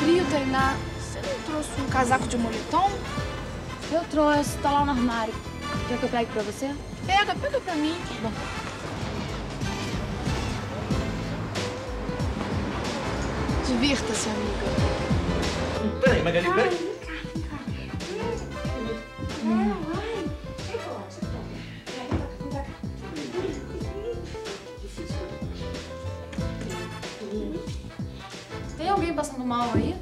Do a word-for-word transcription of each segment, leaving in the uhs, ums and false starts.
frio, Tainá. Você não trouxe um casaco de moletom? Eu trouxe, tá lá no armário. Quer que eu pegue pra você? Pega, pega pra mim. Bom. Divirta-se, amiga. Peraí, Magali, peraí. Tem alguém passando mal aí?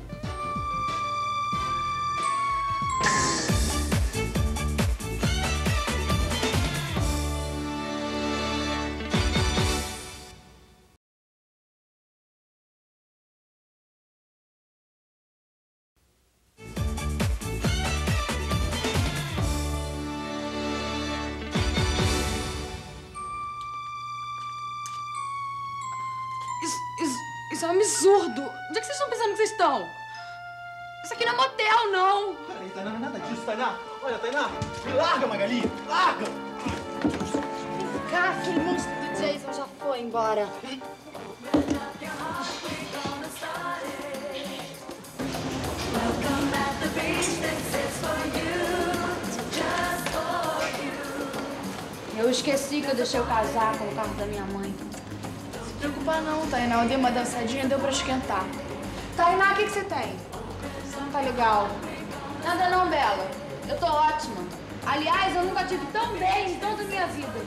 Isso é um absurdo! Onde é que vocês estão pensando que vocês estão? Isso aqui não é motel, não! Peraí, Tainá, não é nada disso, Tainá. Olha, Tainá, me larga, Magali, larga! Cá, aquele monstro do Jason já foi embora. Eu esqueci que eu deixei o casaco no carro da minha mãe. Não se preocupa não, Tainá. Eu dei uma dançadinha, deu pra esquentar. Tainá, o que, que você tem? Você não tá legal. Nada não, Bela. Eu tô ótima. Aliás, eu nunca tive tão bem em toda a minha vida.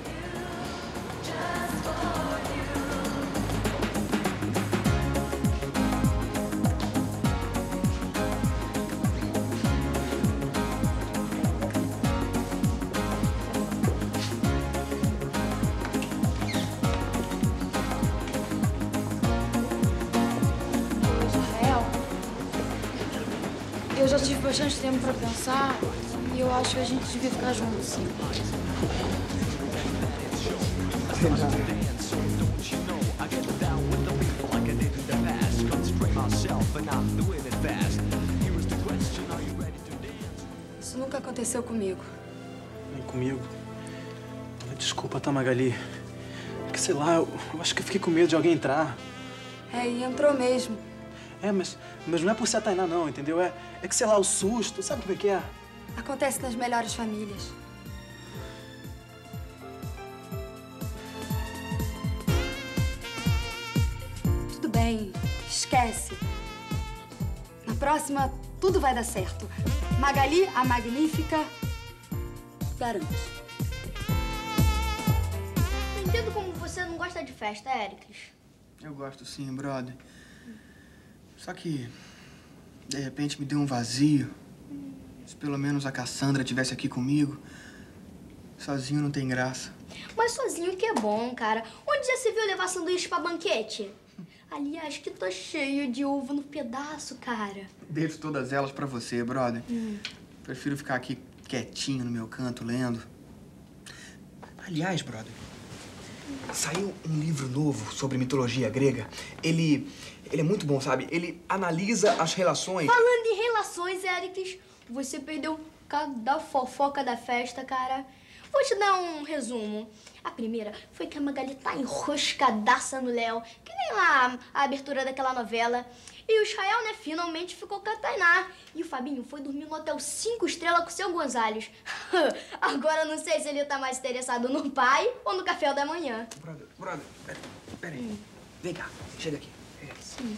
Eu já tive bastante tempo pra pensar e eu acho que a gente devia ficar juntos, sim. Isso nunca aconteceu comigo. Nem comigo? Desculpa, tá, Magali? Porque, sei lá, eu, eu acho que eu fiquei com medo de alguém entrar. É, e entrou mesmo. É, mas, mas não é por ser a Tainá, não, entendeu? É, é que, sei lá, o susto, sabe como é que é? Acontece nas melhores famílias. Tudo bem, esquece. Na próxima, tudo vai dar certo. Magali, a magnífica, garante. Não entendo como você não gosta de festa, Éricles. Eu gosto sim, brother. Só que, de repente, me deu um vazio. Se pelo menos a Cassandra estivesse aqui comigo. Sozinho não tem graça. Mas sozinho que é bom, cara. Onde já se viu levar sanduíche pra banquete? Aliás, que tô cheio de uva no pedaço, cara. Deixo todas elas pra você, brother. Hum. Prefiro ficar aqui quietinho no meu canto, lendo. Aliás, brother, saiu um livro novo sobre mitologia grega. Ele... Ele é muito bom, sabe? Ele analisa as relações... Falando em relações, Éricles, você perdeu cada fofoca da festa, cara. Vou te dar um resumo. A primeira foi que a Magali tá enroscadaça no Léo, que nem lá a abertura daquela novela. E o Israel, né, finalmente ficou com a Tainá. E o Fabinho foi dormir no hotel cinco estrelas com o seu Gonzales. Agora não sei se ele tá mais interessado no pai ou no café da manhã. Brother, brother, pera, pera aí. Hum. Vem cá, chega aqui. Sim.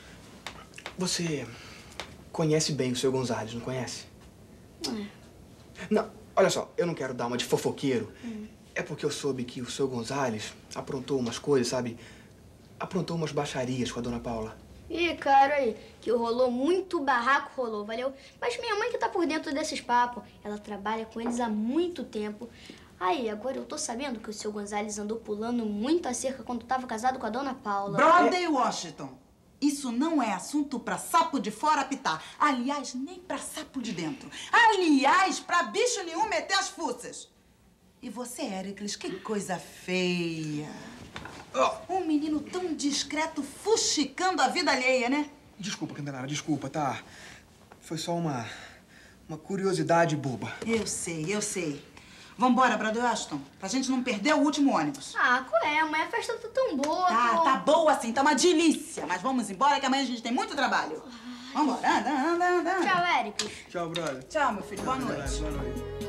Você conhece bem o seu Gonzales, não conhece? É. Não, olha só, eu não quero dar uma de fofoqueiro. Hum. É porque eu soube que o seu Gonzales aprontou umas coisas, sabe? Aprontou umas baixarias com a dona Paula. Ih, cara, aí, que rolou muito barraco, rolou, valeu? Mas minha mãe que tá por dentro desses papos, ela trabalha com eles há muito tempo. Aí, agora eu tô sabendo que o seu Gonzales andou pulando muito a cerca quando tava casado com a dona Paula. Brother Washington, isso não é assunto pra sapo de fora apitar. Aliás, nem pra sapo de dentro. Aliás, pra bicho nenhum meter as fuças. E você, Éricles, que coisa feia. Um menino tão discreto fuxicando a vida alheia, né? Desculpa, Candelária, desculpa, tá? Foi só uma... uma curiosidade boba. Eu sei, eu sei. Vambora, Brother Washington, pra gente não perder o último ônibus. Ah, qual é? Amanhã a festa tá tão boa. Tá, pô. tá boa assim, tá uma delícia. Mas vamos embora que amanhã a gente tem muito trabalho. Vambora, anda, anda, anda. Tchau, Éricles. Tchau, brother. Tchau, meu filho. Boa noite. Boa noite.